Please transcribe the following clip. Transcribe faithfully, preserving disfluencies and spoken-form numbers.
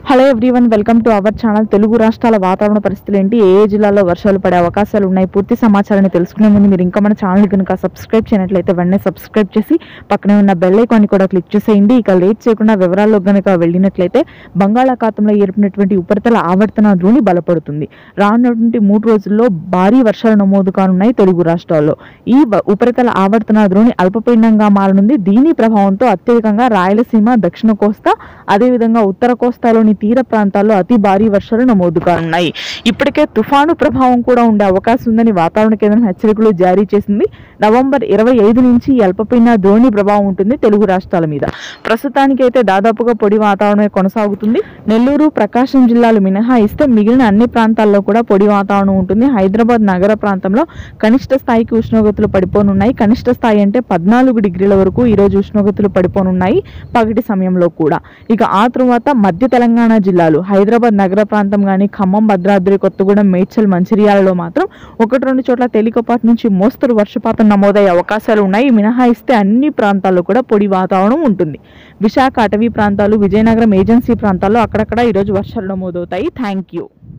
Hello everyone, welcome to our channel. Telugu రాష్ట్రాల వాతావరణ పరిస్థితులు ఏంటి, ఏ ఏ జిల్లాల్లో వర్షాలు పడే అవకాశాలు ఉన్నాయి, పూర్తి సమాచారాన్ని తెలుసుకునే ముందు మీరు ఇంకా మన ఛానల్ కనుక సబ్స్క్రైబ్ చేయనట్లయితే వెంటనే సబ్స్క్రైబ్ చేసి పక్కనే ఉన్న బెల్ ఐకాన్ని కూడా క్లిక్ చేసేయండి. ఇక లేట్ చేయకుండా వివరాల్లో కనుక వెళ్ళినట్లయితే బంగాళాఖాతంలో ఏర్పడినటువంటి ఉపరితల ఆవర్తన ద్రోణి బలపడుతుంది. రానున్నటువంటి మూడు రోజుల్లో భారీ వర్షాలు నమోదు కానున్నాయి తెలుగు రాష్ట్రాల్లో. ఈ ఉపరితల ఆవర్తన ద్రోణి అల్పపీడనంగా మారనుంది. దీని ప్రభావంతో అత్యధికంగా రాయలసీమ, దక్షిణ కోస్తా, అదేవిధంగా ఉత్తర కోస్తాలోని తీర ప్రాంతాల్లో అతి భారీ వర్షాలు నమోదు కానున్నాయి. ఇప్పటికే తుఫాను ప్రభావం కూడా ఉండే అవకాశం ఉందని వాతావరణ కేంద్రం హెచ్చరికలు జారీ చేసింది. నవంబర్ ఇరవై ఐదు నుంచి అల్పపీడన ద్రోణి ప్రభావం ఉంటుంది తెలుగు రాష్ట్రాల మీద. ప్రస్తుతానికైతే దాదాపుగా పొడి వాతావరణమే కొనసాగుతుంది. నెల్లూరు, ప్రకాశం జిల్లాలు మినహాయిస్తే మిగిలిన అన్ని ప్రాంతాల్లో కూడా పొడి వాతావరణం ఉంటుంది. హైదరాబాద్ నగర ప్రాంతంలో కనిష్ట స్థాయికి ఉష్ణోగ్రతలు పడిపోనున్నాయి. కనిష్ట స్థాయి అంటే పద్నాలుగు డిగ్రీల వరకు ఈరోజు ఉష్ణోగ్రతలు పడిపోనున్నాయి పగటి సమయంలో కూడా. ఇక ఆ తరువాత మధ్య తెలంగాణ జిల్లాలు, హైదరాబాద్ నగర ప్రాంతం కానీ, ఖమ్మం, భద్రాద్రి కొత్తగూడెం, మేడ్చల్, మంచిర్యాలలో మాత్రం ఒకటి రెండు చోట్ల తేలికపాటి నుంచి మోస్తరు వర్షపాతం నమోదయ్యే అవకాశాలు ఉన్నాయి. మినహాయిస్తే అన్ని ప్రాంతాల్లో కూడా పొడి వాతావరణం ఉంటుంది. విశాఖ అటవీ ప్రాంతాలు, విజయనగరం ఏజెన్సీ ప్రాంతాల్లో అక్కడక్కడ ఈరోజు వర్షాలు నమోదవుతాయి. Thank you.